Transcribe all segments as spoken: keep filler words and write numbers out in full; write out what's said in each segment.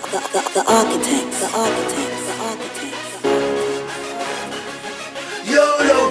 The, the, the architect, the architect, the architect. YOLO,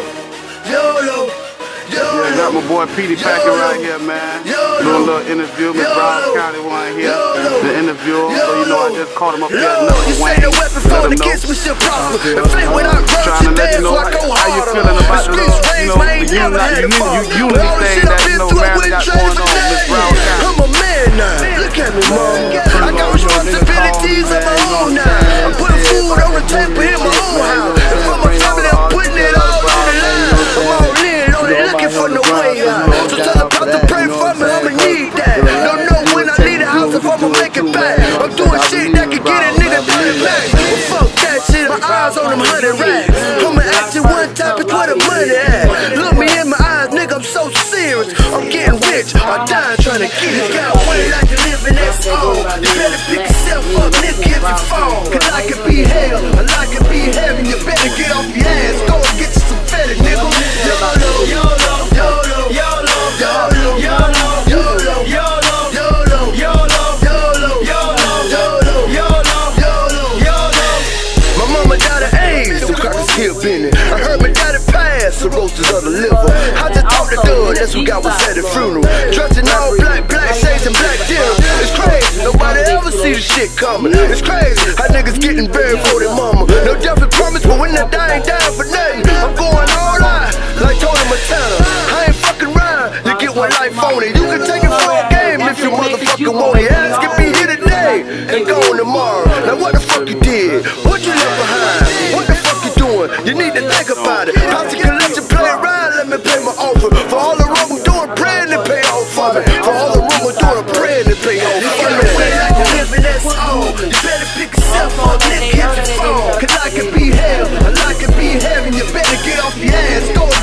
YOLO, YOLO. Yeah, got my boy Petey Packer right here, man. YOLO. Doing a little interview. Miss Browns County one here. YOLO. The interview. So you know I just caught him up here at Yo, Number you Wayne. say the weapon for the kids, we should prosper. The flame without grudge, you dance, so I go harder. How you feeling about the little, you know, the unity, unity thing that, you know, Maryland got going on, Miss Browns County? I'm a man now. Look at me, mom. I got responsibilities of my own now. I'm putting food on the table in my own house. And for my family, I'm putting it all on the line. I'm all in, only looking for the way out. So tell the God to pray for me, I'ma need that. Don't know when I leave the house if I'ma make it back. I'm doing shit that can get a nigga thirty back. Well, fuck that shit, my eyes on them hundred racks. I'ma ask you one time, it's where the money at. Look me in my eyes, nigga, I'm so serious. I'm getting rich, I'm dying trying to get it. Got way like to live in that soul. You better pick yourself up, nigga, if you fall. Cause I can be hell, and I can be heaven. You better get off your ass, go and get you some fetish, nigga. YOLO, YOLO, YOLO, YOLO, YOLO, YOLO, YOLO, YOLO, YOLO, YOLO, YOLO, YOLO, YOLO, YOLO, YOLO. My mama died of AIDS, some crackers here bending. I heard my daddy pass, cirrhosis of the liver. I just talked to Doug, that's what God was at the funeral. Dressed in all black, black shades and black denim. It's crazy, nobody ever see the shit coming. It's crazy, how niggas getting buried for their mama. No death is promised, but when I die, ain't dying for nothing. I'm going all out, like Tony Montana. I ain't fucking around, you get one life on it. You can take it for a game if you motherfucking want it. Ass can be here today and gone tomorrow. Now what the fuck you did? What you left behind? What the fuck you doing? You need to think about it. Posse collection, play around, let me pay my offer. For all the wrong I'm doing, praying to pay off for me. For all the wrong I'm doing, I'm praying to pay off for me. That's all. You better pick yourself up, nigga, if you fall. Cause I can be hell, and I can be heaven. You better get off your ass, go